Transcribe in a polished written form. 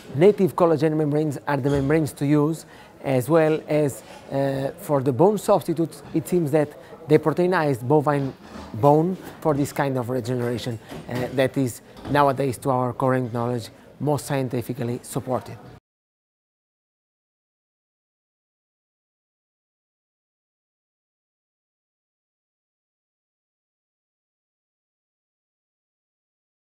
native collagen membranes are the membranes to use, as well as for the bone substitutes, it seems that the proteinized bovine bone for this kind of regeneration that is nowadays, to our current knowledge, most scientifically supported.